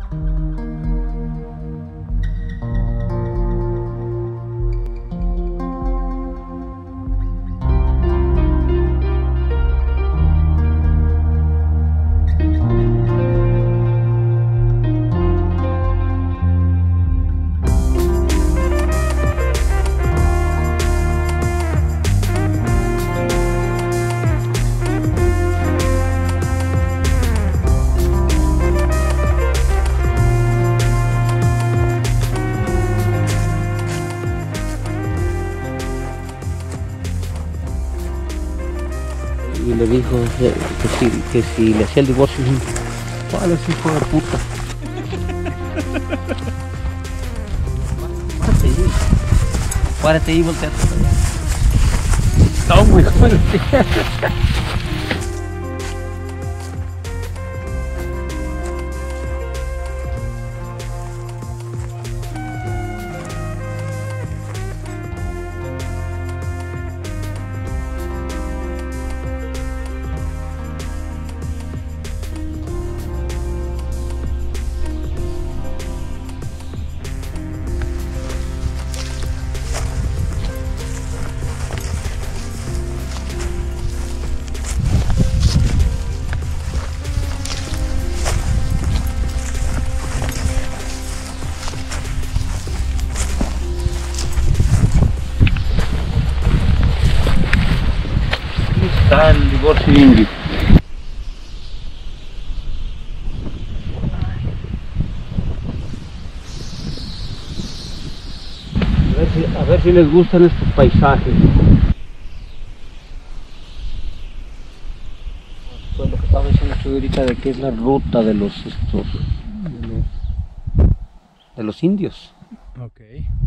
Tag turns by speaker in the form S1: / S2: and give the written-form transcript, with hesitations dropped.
S1: Y le dijo que si le hacía el divorcio, ¿cuál es hijo de puta? Párate ahí y volteate para allá. Está muy fuerte. Está el divorcio indio. A ver si les gustan estos paisajes. Pues lo que estaba diciendo ahorita de que es la ruta de los indios.
S2: Ok.